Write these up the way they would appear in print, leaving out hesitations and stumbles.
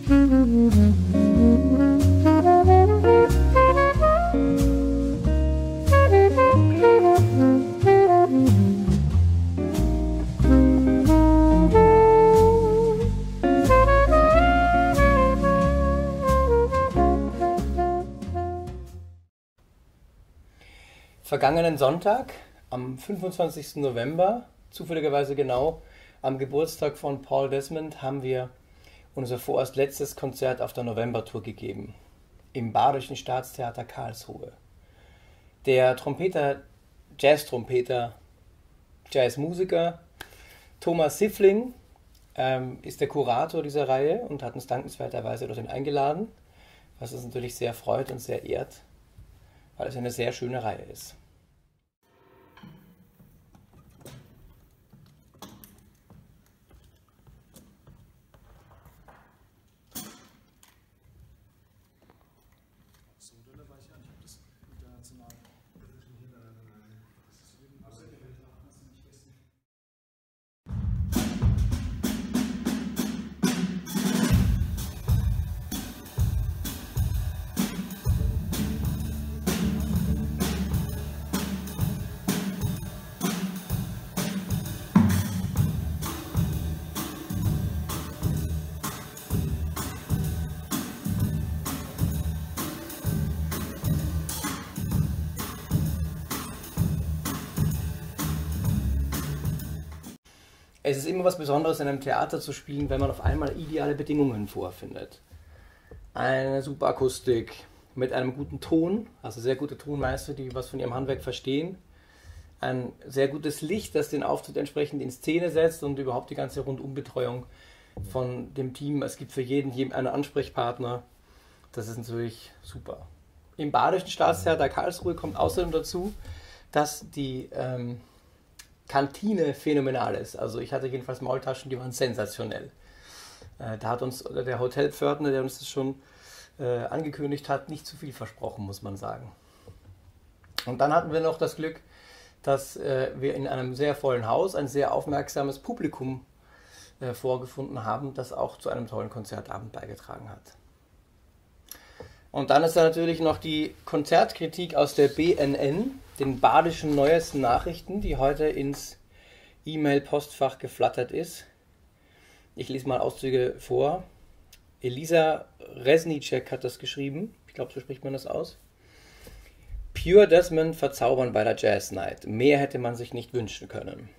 Vergangenen Sonntag, am 25. November, zufälligerweise genau am Geburtstag von Paul Desmond, haben wir unser vorerst letztes Konzert auf der Novembertour gegeben, im Badischen Staatstheater Karlsruhe. Der Trompeter, Jazztrompeter, Jazzmusiker Thomas Siffling ist der Kurator dieser Reihe und hat uns dankenswerterweise dorthin eingeladen, was uns natürlich sehr freut und sehr ehrt, weil es eine sehr schöne Reihe ist. Es ist immer was Besonderes, in einem Theater zu spielen, wenn man auf einmal ideale Bedingungen vorfindet. Eine super Akustik mit einem guten Ton, also sehr gute Tonmeister, die was von ihrem Handwerk verstehen. Ein sehr gutes Licht, das den Auftritt entsprechend in Szene setzt und überhaupt die ganze Rundumbetreuung von dem Team. Es gibt für jeden einen Ansprechpartner. Das ist natürlich super. Im Badischen Staatstheater Karlsruhe kommt außerdem dazu, dass die Kantine phänomenal ist. Also ich hatte jedenfalls Maultaschen, die waren sensationell. Da hat uns der Hotelpförtner, der uns das schon angekündigt hat, nicht zu viel versprochen, muss man sagen. Und dann hatten wir noch das Glück, dass wir in einem sehr vollen Haus ein sehr aufmerksames Publikum vorgefunden haben, das auch zu einem tollen Konzertabend beigetragen hat. Und dann ist da natürlich noch die Konzertkritik aus der BNN, den badischen neuesten Nachrichten, die heute ins E-Mail-Postfach geflattert ist. Ich lese mal Auszüge vor. Elisa Resnicek hat das geschrieben. Ich glaube, so spricht man das aus. Pure Desmond verzaubern bei der Jazz Night. Mehr hätte man sich nicht wünschen können.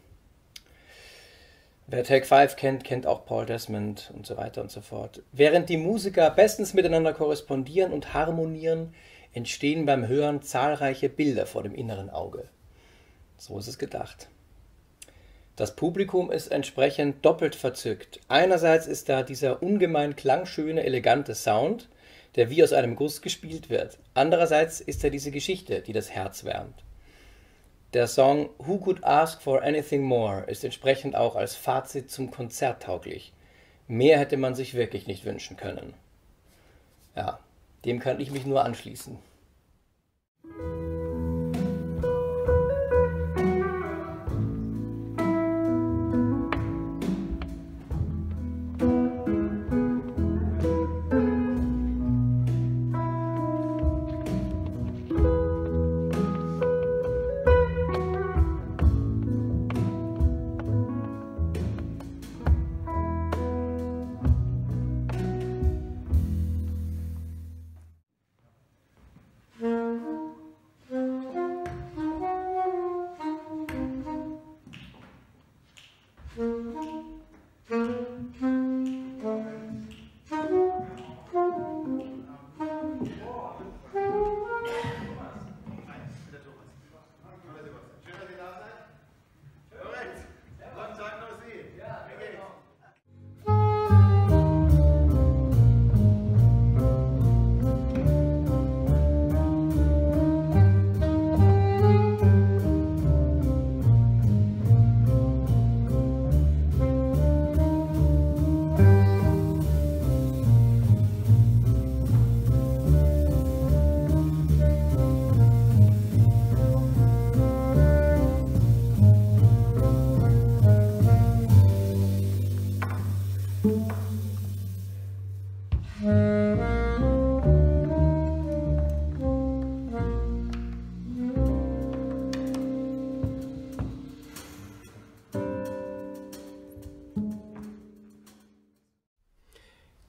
Wer Take 5 kennt, kennt auch Paul Desmond und so weiter und so fort. Während die Musiker bestens miteinander korrespondieren und harmonieren, entstehen beim Hören zahlreiche Bilder vor dem inneren Auge. So ist es gedacht. Das Publikum ist entsprechend doppelt verzückt. Einerseits ist da dieser ungemein klangschöne, elegante Sound, der wie aus einem Guss gespielt wird. Andererseits ist da diese Geschichte, die das Herz wärmt. Der Song Who Could Ask for Anything More ist entsprechend auch als Fazit zum Konzert tauglich. Mehr hätte man sich wirklich nicht wünschen können. Ja, dem kann ich mich nur anschließen.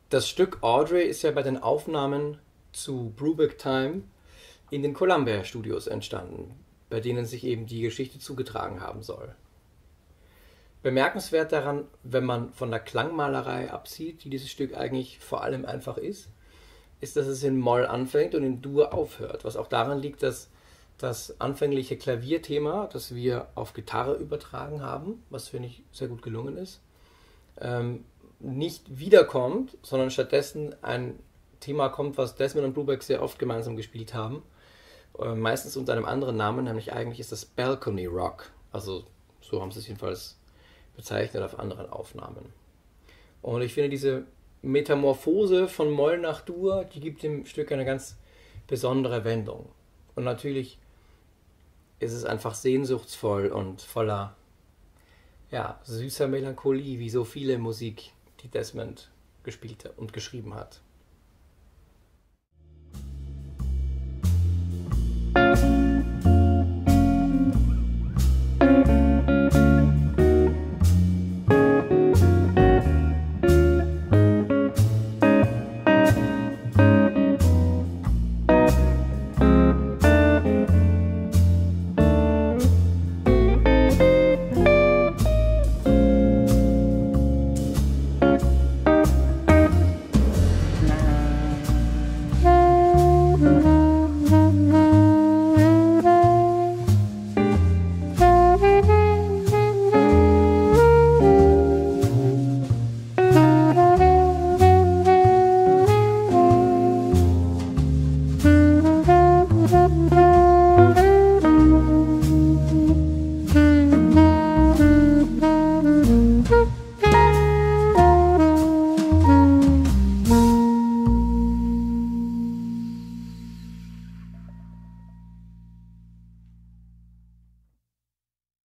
Das Stück Audrey ist ja bei den Aufnahmen zu Brubeck Time in den Columbia Studios entstanden, bei denen sich eben die Geschichte zugetragen haben soll. Bemerkenswert daran, wenn man von der Klangmalerei absieht, die dieses Stück eigentlich vor allem einfach ist, dass es in Moll anfängt und in Dur aufhört. Was auch daran liegt, dass das anfängliche Klavierthema, das wir auf Gitarre übertragen haben, was finde ich sehr gut gelungen ist, nicht wiederkommt, sondern stattdessen ein Thema kommt, was Desmond und Brubeck sehr oft gemeinsam gespielt haben. Meistens unter einem anderen Namen, nämlich eigentlich ist das Balcony Rock. Also so haben sie es jedenfalls bezeichnet auf anderen Aufnahmen. Und ich finde diese Metamorphose von Moll nach Dur, die gibt dem Stück eine ganz besondere Wendung. Und natürlich ist es einfach sehnsuchtsvoll und voller süßer Melancholie, wie so viele Musik, die Desmond gespielt und geschrieben hat.